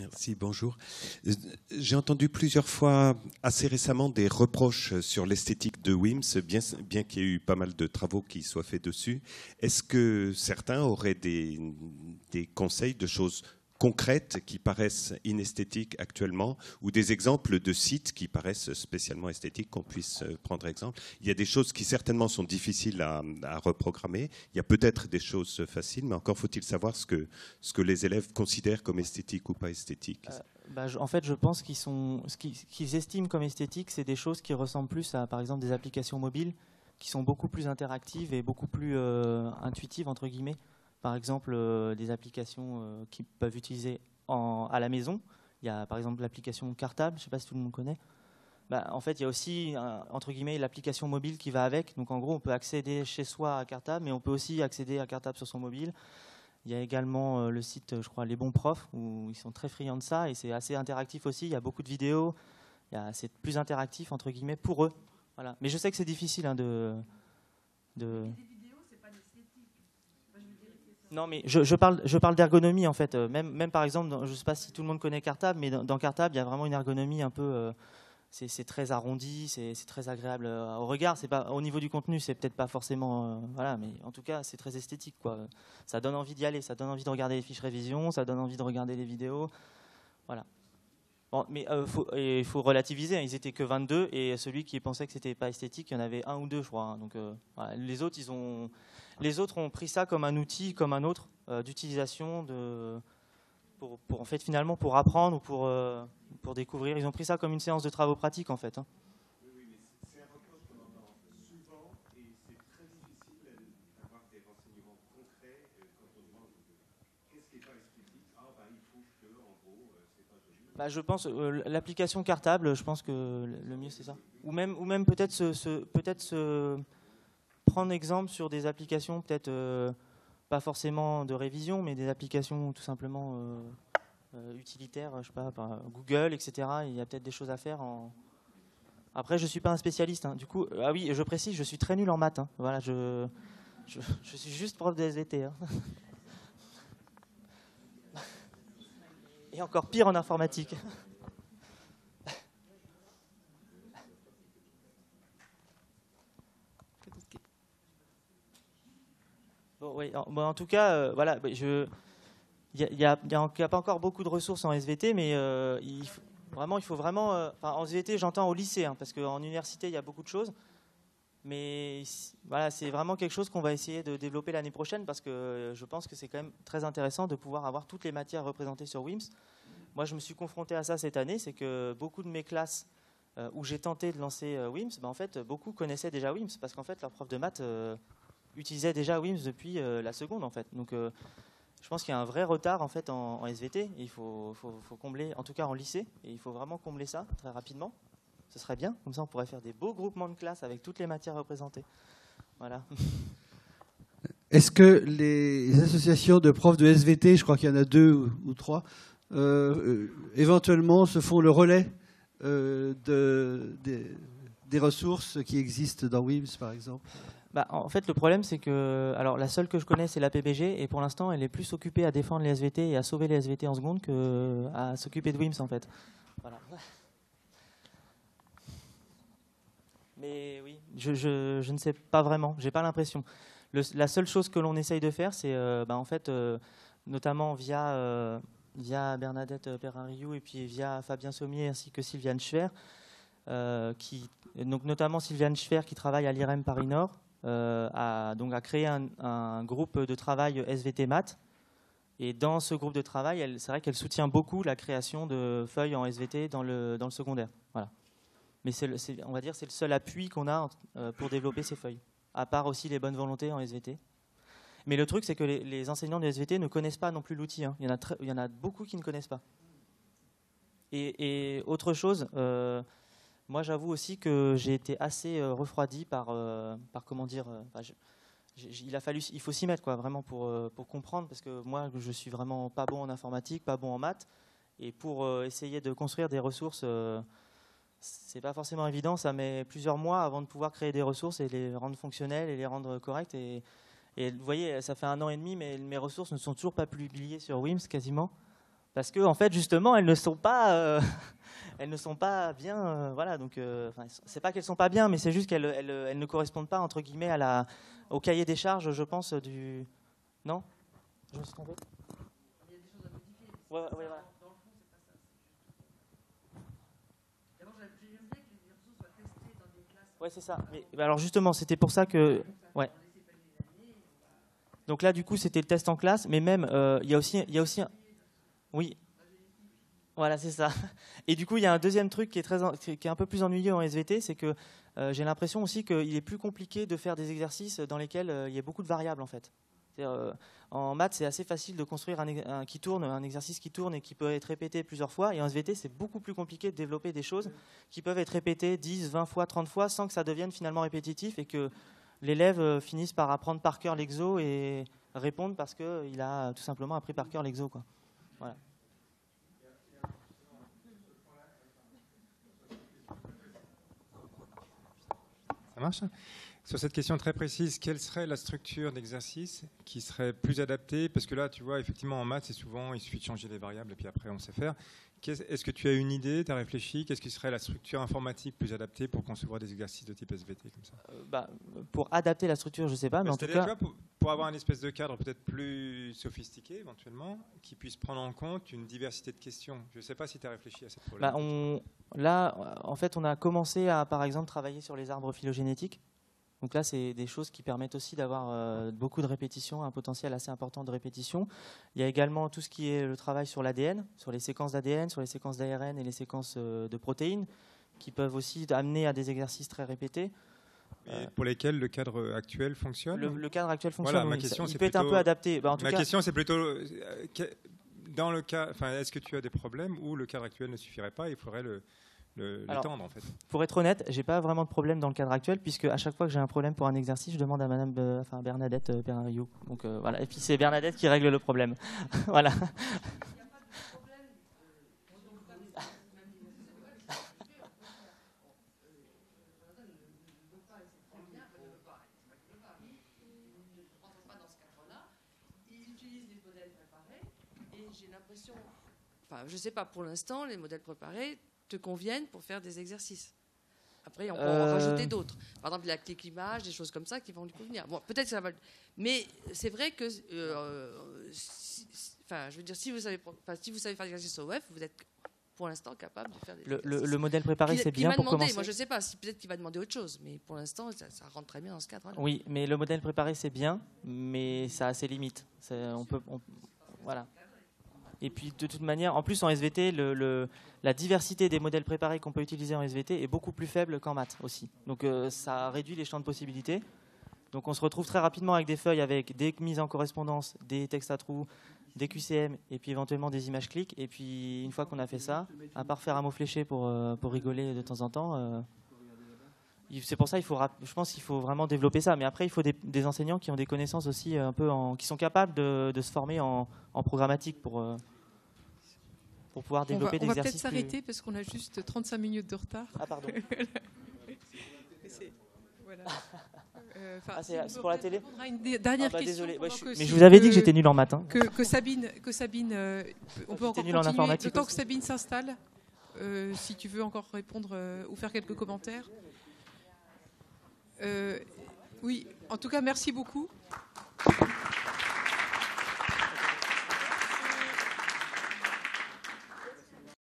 Merci, bonjour. J'ai entendu plusieurs fois, assez récemment, des reproches sur l'esthétique de WIMS, bien qu'il y ait eu pas mal de travaux qui soient faits dessus. Est-ce que certains auraient des conseils de choses concrètes qui paraissent inesthétiques actuellement, ou des exemples de sites qui paraissent spécialement esthétiques qu'on puisse prendre exemple? Il y a des choses qui certainement sont difficiles à reprogrammer. Il y a peut-être des choses faciles, mais encore faut-il savoir ce que les élèves considèrent comme esthétique ou pas esthétique. En fait, je pense ce qu'ils estiment comme esthétique, c'est des choses qui ressemblent plus à, par exemple, des applications mobiles qui sont beaucoup plus interactives et beaucoup plus intuitives, entre guillemets. Par exemple, des applications qui peuvent utiliser à la maison. Il y a par exemple l'application Cartable, je ne sais pas si tout le monde connaît. En fait, il y a aussi, entre guillemets, l'application mobile qui va avec. Donc en gros, on peut accéder chez soi à Cartable, mais on peut aussi accéder à Cartable sur son mobile. Il y a également le site, je crois, Les Bons Profs, où ils sont très friands de ça, et c'est assez interactif aussi. Il y a beaucoup de vidéos, c'est plus interactif, entre guillemets, pour eux. Voilà. Mais je sais que c'est difficile de... Non, mais je parle d'ergonomie en fait. Même par exemple, je ne sais pas si tout le monde connaît Cartable, mais dans Cartable, il y a vraiment une ergonomie un peu. C'est très arrondi, c'est très agréable au regard. C'est pas au niveau du contenu, c'est peut-être pas forcément. Voilà, mais en tout cas, c'est très esthétique, quoi. Ça donne envie d'y aller, ça donne envie de regarder les fiches révision, ça donne envie de regarder les vidéos. Voilà. Bon, mais il faut relativiser. Ils étaient que 22 et celui qui pensait que c'était pas esthétique, il y en avait un ou deux, je crois. Hein. Donc voilà. Les autres ont pris ça comme un outil, comme un autre d'utilisation pour en fait finalement pour apprendre ou pour découvrir. Ils ont pris ça comme une séance de travaux pratiques en fait. Hein. Oui, mais c'est un reproche qu'on entend souvent et c'est très difficile d'avoir des renseignements concrets quand on demande qu'est-ce qui n'est pas esthétique. Il faut que, en gros, c'est pas joli. Je pense l'application Cartable, je pense que le mieux c'est ça. Ou même peut-être se prendre exemple sur des applications peut-être pas forcément de révision, mais des applications tout simplement utilitaires, je sais pas, par Google, etc. Il y a peut-être des choses à faire. Après, je suis pas un spécialiste. Hein. Du coup, ah oui, je précise, je suis très nul en maths. Hein. Voilà, je suis juste prof de SVT. Hein. Et encore pire en informatique. Bon, oui, en tout cas, voilà, il n'y a pas encore beaucoup de ressources en SVT, mais il faut vraiment... en SVT, j'entends au lycée, hein, parce qu'en université, il y a beaucoup de choses. Mais voilà, c'est vraiment quelque chose qu'on va essayer de développer l'année prochaine, parce que je pense que c'est quand même très intéressant de pouvoir avoir toutes les matières représentées sur WIMS. Moi, je me suis confronté à ça cette année, c'est que beaucoup de mes classes où j'ai tenté de lancer WIMS, en fait, beaucoup connaissaient déjà WIMS, parce qu'en fait, leur prof de maths... utilisait déjà WIMS depuis la seconde en fait. Donc je pense qu'il y a un vrai retard en fait en SVT. Et il faut combler, en tout cas en lycée, et il faut vraiment combler ça très rapidement. Ce serait bien, comme ça on pourrait faire des beaux groupements de classe avec toutes les matières représentées. Voilà. Est-ce que les associations de profs de SVT, je crois qu'il y en a 2 ou 3, éventuellement se font le relais des ressources qui existent dans WIMS par exemple? En fait, le problème, c'est que la seule que je connais, c'est la PBG, et pour l'instant, elle est plus occupée à défendre les SVT et à sauver les SVT en seconde qu'à s'occuper de WIMS, en fait. Voilà. Mais oui, je ne sais pas vraiment, j'ai pas l'impression. La seule chose que l'on essaye de faire, c'est en fait, notamment via Bernadette Perrin-Rioux et puis via Fabien Sommier ainsi que Sylviane Schwer, donc notamment Sylviane Schwer qui travaille à l'IREM Paris-Nord, a créé un groupe de travail SVT Maths. Et dans ce groupe de travail, c'est vrai qu'elle soutient beaucoup la création de feuilles en SVT dans le secondaire. Voilà. Mais on va dire c'est le seul appui qu'on a pour développer ces feuilles, à part aussi les bonnes volontés en SVT. Mais le truc, c'est que les enseignants de SVT ne connaissent pas non plus l'outil. Hein. Il y en a beaucoup qui ne connaissent pas. Et autre chose... moi, j'avoue aussi que j'ai été assez refroidi par comment dire. Il faut s'y mettre, quoi, vraiment pour comprendre, parce que moi, je suis vraiment pas bon en informatique, pas bon en maths, et pour essayer de construire des ressources, c'est pas forcément évident. Ça met plusieurs mois avant de pouvoir créer des ressources et les rendre fonctionnelles et les rendre correctes. Et vous voyez, ça fait 1 an et demi, mais mes ressources ne sont toujours pas publiées sur WIMS quasiment. Parce que en fait, justement, elles ne sont pas, elles ne sont pas bien. Voilà, donc c'est pas qu'elles sont pas bien, mais c'est juste qu'elles ne correspondent pas entre guillemets au cahier des charges, je pense, du. Non, je me suis trompé. Il y a des choses à modifier. Ouais, voilà. Ouais, c'est ça. Mais alors justement, c'était pour ça que. Ouais. Donc là, du coup, c'était le test en classe, mais même, il y a aussi. Oui. Voilà, c'est ça. Et du coup, il y a un deuxième truc qui est un peu plus ennuyeux en SVT, c'est que j'ai l'impression aussi qu'il est plus compliqué de faire des exercices dans lesquels il y a beaucoup de variables en fait. En maths, c'est assez facile de construire un exercice qui tourne et qui peut être répété plusieurs fois. Et en SVT, c'est beaucoup plus compliqué de développer des choses qui peuvent être répétées 10, 20 fois, 30 fois sans que ça devienne finalement répétitif et que l'élève finisse par apprendre par cœur l'exo et répondre parce qu'il a tout simplement appris par cœur l'exo, quoi. Voilà. Ça marche ? Sur cette question très précise, quelle serait la structure d'exercice qui serait plus adaptée ? Parce que là, tu vois, effectivement, en maths, c'est souvent, il suffit de changer les variables et puis après, on sait faire. Est-ce que tu as une idée, tu as réfléchi ? Qu'est-ce qui serait la structure informatique plus adaptée pour concevoir des exercices de type SVT comme ça ? Pour adapter la structure, je ne sais pas, mais en tout cas... Pour avoir une espèce de cadre peut-être plus sophistiqué, éventuellement, qui puisse prendre en compte une diversité de questions. Je ne sais pas si tu as réfléchi à cette problématique. Là, en fait, on a commencé à, par exemple, travailler sur les arbres phylogénétiques. Donc là, c'est des choses qui permettent aussi d'avoir beaucoup de répétitions, un potentiel assez important de répétition. Il y a également tout ce qui est le travail sur l'ADN, sur les séquences d'ADN, sur les séquences d'ARN et les séquences de protéines, qui peuvent aussi amener à des exercices très répétés. Et pour lesquels le cadre actuel fonctionne ? Le cadre actuel fonctionne, voilà, oui. Il peut être un peu adapté. Ma question, c'est plutôt, dans le cas, est-ce que tu as des problèmes où le cadre actuel ne suffirait pas, il faudrait l'étendre en fait. Pour être honnête, j'ai pas vraiment de problème dans le cadre actuel, puisque à chaque fois que j'ai un problème pour un exercice, je demande à Bernadette Perriot. Donc voilà, et puis c'est Bernadette qui règle le problème. Voilà. Je ne sais pas, pour l'instant, les modèles préparés te conviennent pour faire des exercices. Après, on peut en rajouter d'autres. Par exemple, la clic-image, des choses comme ça qui vont lui convenir. Bon, peut-être que ça va... Mais c'est vrai que... je veux dire, si vous savez faire des exercices au web, vous êtes pour l'instant capable de faire des exercices. Le modèle préparé, c'est bien pour commencer. Moi, je ne sais pas. Peut-être qu'il va demander autre chose. Mais pour l'instant, ça rentre très bien dans ce cadre-là. Oui, mais le modèle préparé, c'est bien, mais ça a ses limites. Voilà. Et puis de toute manière, en plus en SVT, la diversité des modèles préparés qu'on peut utiliser en SVT est beaucoup plus faible qu'en maths aussi. Donc ça réduit les champs de possibilités. Donc on se retrouve très rapidement avec des feuilles avec des mises en correspondance, des textes à trous, des QCM et puis éventuellement des images clics. Et puis une fois qu'on a fait ça, à part faire un mot fléché pour rigoler de temps en temps, c'est pour ça je pense qu'il faut vraiment développer ça. Mais après, il faut des enseignants qui ont des connaissances aussi un peu qui sont capables de se former en programmatique pour pouvoir développer des exercices. On va peut-être s'arrêter parce qu'on a juste 35 minutes de retard. Ah pardon. Voilà. C'est pour la télé. Une dernière question. Désolé. Mais je vous avais dit que j'étais nul en maths. Hein. Que Sabine, on peut encore continuer. Le temps que Sabine s'installe, si tu veux encore répondre ou faire quelques commentaires. Oui, en tout cas, merci beaucoup.